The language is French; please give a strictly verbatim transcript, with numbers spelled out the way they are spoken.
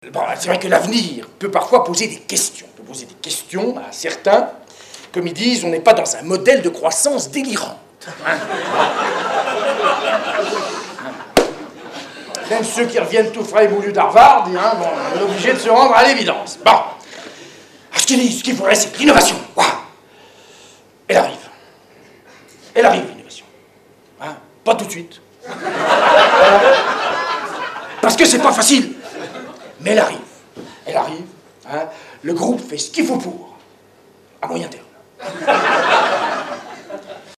Bon, c'est vrai que l'avenir peut parfois poser des questions. Peut poser des questions à certains. Comme ils disent, on n'est pas dans un modèle de croissance délirante. Hein. Même ceux qui reviennent tout frais et moulus d'Harvard, hein, bon, on est obligé de se rendre à l'évidence. Bon. Ce qu'il ce qu'il faudrait, c'est l'innovation. Waouh. Elle arrive. Elle arrive, l'innovation. Hein. Pas tout de suite. Parce que c'est pas facile. Mais elle arrive. Elle arrive. Hein. Le groupe fait ce qu'il faut pour. À moyen terme.